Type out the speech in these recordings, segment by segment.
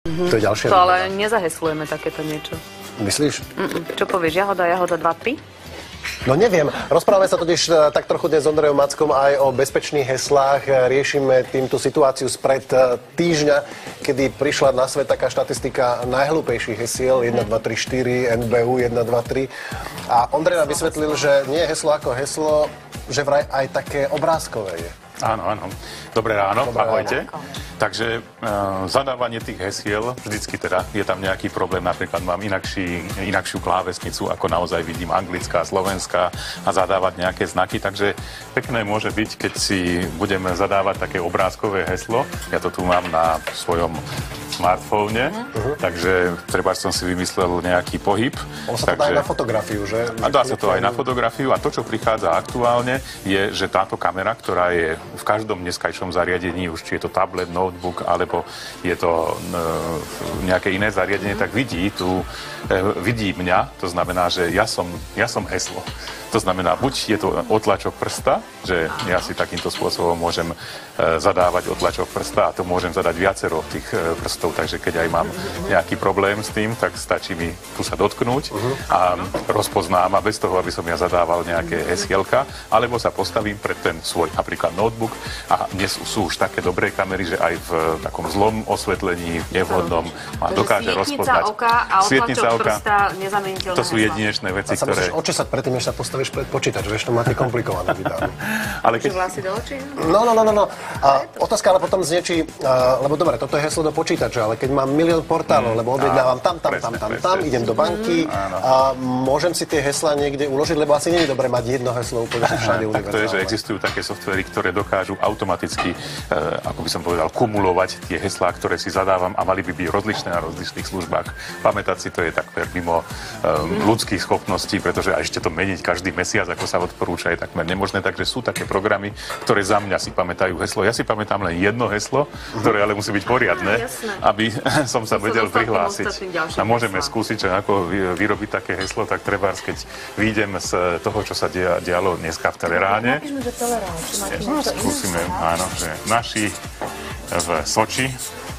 To je ďalšia To výhoda. ale nezaheslujeme takéto niečo. Myslíš? Čo povieš? Jahoda, 2, 3? No neviem. Rozprávame sa totiž tak trochu dnes s Ondrejom Mackom aj o bezpečných heslách. Riešime týmto situáciu spred týždňa, kedy prišla na svet taká štatistika najhlúpejších hesiel 1, 2, 3, 4, NBU 1, 2, 3. A Ondrej nám vysvetlil, že nie je heslo ako heslo, že vraj aj také obrázkové je. Áno, áno. Dobré ráno, Dobré ahojte. ráno. Takže zadávanie tých hesiel, vždycky teda je tam nejaký problém, napríklad mám inakšiu klávesnicu, ako naozaj vidím anglická, slovenská a zadávať nejaké znaky, takže pekné môže byť, keď si budeme zadávať také obrázkové heslo. Ja to tu mám na svojom smartfóne, takže treba som si vymyslel nejaký pohyb. On sa to dá aj na fotografiu, že? A dá sa to aj na fotografiu a to, čo prichádza aktuálne, je, že táto kamera, ktorá je v každom dneskajšom zariadení, už či je to tablet, notebook, alebo je to nejaké iné zariadenie, tak vidí mňa, to znamená, že ja som heslo. To znamená, buď je to otlačok prsta, že ja si takýmto spôsobom môžem zadávať otlačok prsta a to môžem zadať viacero tých prstov, takže keď aj mám nejaký problém s tým, tak stačí mi tu sa dotknúť a rozpoznám a bez toho, aby som ja zadával nejaké hesielka, alebo sa postavím pred ten svoj napríklad notebook a dnes sú už také dobré kamery, že aj v takom zlom osvetlení, nevhodnom ma dokáže rozpoznať. Svietnica oka a otlačok prsta nezameniteľné. To sú jedinečné veci, ktoré... A sa musíš očesať predtým, než sa postavíš pred počítač, vieš, to máte komplikované vydávne. Ale keď... Vlasy do očí? No. A otázka ale potom znie, či, lebo dobre, toto je heslo do počítača, ale keď mám milión portálov, lebo objednávam tam, idem do banky a môžem si tie heslá niekde uložiť, lebo asi nie je dobre mať jedno heslo úplne všade univerzálne. Tak to je, že existujú také softvery, ktoré dokážu automaticky, ako by som povedal, kumulovať tie heslá, ktoré si zadávam a mali by byť rozlišné na rozličných službách. Pamätať si to je takmer mimo ľudských schopností, pretože aj ešte to meniť každý mesiac, ako sa odporúča, je takmer nemožné, takže sú také programy, ktoré za mňa si pamätajú heslo. Ja si pamätám len jedno heslo, ktoré ale musí byť poriadne, aby som sa vedel prihlásiť. A môžeme skúsiť, že ako vyrobiť také heslo, tak trebárs, keď výjdem z toho, čo sa dialo dneska v Teleráne. Skúsime, áno, že naši v Soči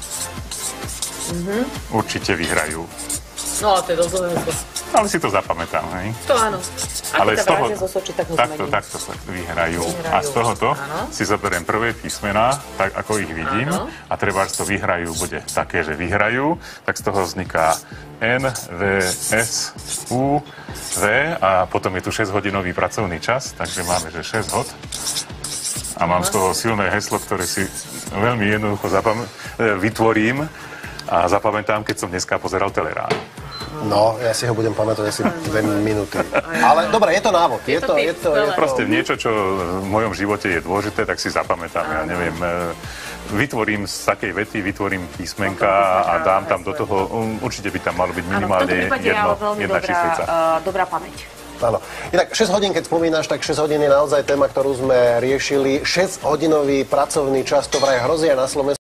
určite vyhrajú. No, to je dosť dlhé heslo. Ale si to zapamätám, hej? To áno. Ale z toho, takto sa vyhrajú. A z tohoto si zoberiem prvé písmená, tak ako ich vidím. A trebárs to vyhrajú bude také, že vyhrajú. Tak z toho vzniká N, V, S, U, V a potom je tu 6-hodinový pracovný čas, takže máme, že 6 hod. A mám z toho silné heslo, ktoré si veľmi jednoducho vytvorím a zapamätám, keď som dneska pozeral Telerán. No, ja si ho budem pamätať asi 2 minúty. Ale dobre, je to návod. Je to proste niečo, čo v mojom živote je dôležité, tak si zapamätám. Ja neviem, vytvorím z takej vety, vytvorím písmenka a dám tam do toho, určite by tam malo byť minimálne jedna šifrica. Dobrá pamäť. Áno. Inak 6 hodín, keď spomínaš, tak 6 hodín je naozaj téma, ktorú sme riešili. 6-hodinový pracovný čas, to vraj hrozí aj na Slovensku.